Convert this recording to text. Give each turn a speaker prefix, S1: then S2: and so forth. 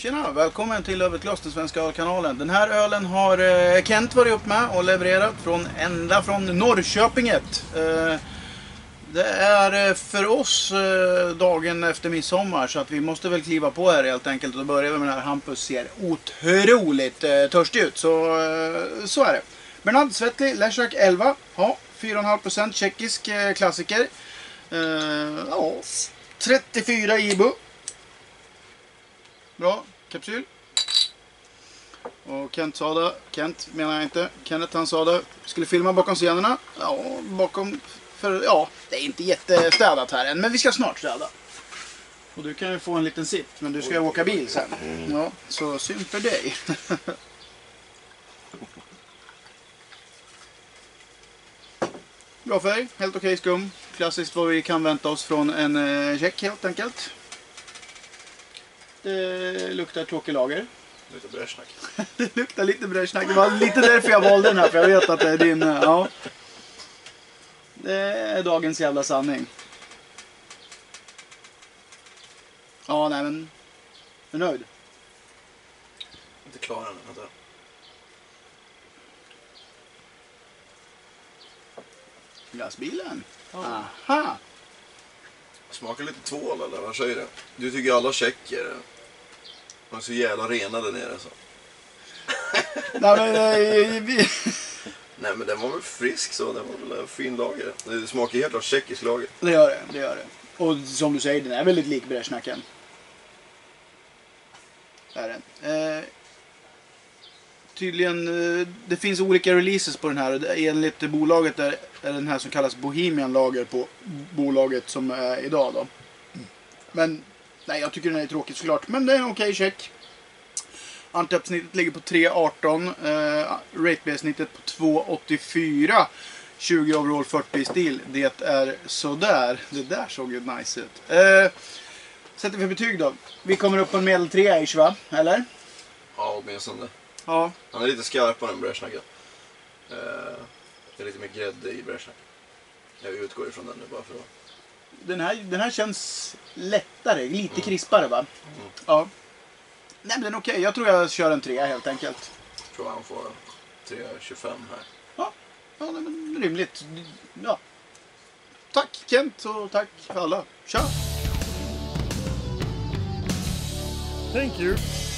S1: Tjena, välkommen till Över ett glas, den svenska ölkanalen. Den här ölen har Kent varit upp med och levererat ända från Norrköpinget. Det är för oss dagen efter midsommar, så att vi måste väl kliva på här helt enkelt. Och då börjar vi med den här. Hampus ser otroligt törstig ut, så är det. Bernard Svetli, Leszak 11, ja, 4,5% tjeckisk klassiker. Ja, 34 IBU. Bra, kapsyl. Och Kent sa det. Kent menar jag inte. Kenneth han sa det. Skulle filma bakom scenerna. Ja, det är inte jättestädat här än. Men vi ska snart städa. Och du kan ju få en liten sipp. Men du ska ju åka bil sen. Ja, så synd för dig. Bra färg. Helt okej skum. Klassiskt vad vi kan vänta oss från en tjeck helt enkelt. Det luktar tråkig lager.
S2: Lite bräschnack.
S1: Det luktar lite bräschnack. Det var lite därför jag valde den här. För jag vet att det är din. Ja. Det är dagens jävla sanning. Ja, nej men. Är du nöjd?
S2: Inte klar än. Vänta.
S1: Gasbilen. Aha.
S2: Smakar lite tvål eller vad säger du? Du tycker alla tjecker de är så jävla rena där nere så.
S1: Nej
S2: men den var väl frisk så, den var väl en fin lager. Det smakar helt klart tjeckisk lager.
S1: Det gör det. Och som du säger, den är väldigt lik bräschnacken. Det är den. Tydligen, det finns olika releases på den här. Enligt bolaget är den här som kallas Bohemian lager på bolaget som är idag då. Men nej, jag tycker den är tråkig såklart. Men det är en okej check. Antapsnittet ligger på 3,18. Rate-B-snittet på 2,84. 20 overall 40 i stil. Det är sådär. Det där såg ju nice ut. Sätter vi betyg då. Vi kommer upp på en medel 3-ish va? Eller?
S2: Ja, åtminstone.
S1: Ja.
S2: Han är lite skarpare än bräschnacken. Det är lite mer grädde i bräschnacken. Jag utgår ifrån den nu bara för att...
S1: Den här känns lättare, lite krispare va? Ja. Nej men den är okej. Jag tror jag kör en 3 helt enkelt.
S2: Jag tror han får 3,25 här.
S1: Ja, men rimligt. Ja. Tack Kent och tack för alla. Tja!
S3: Thank you.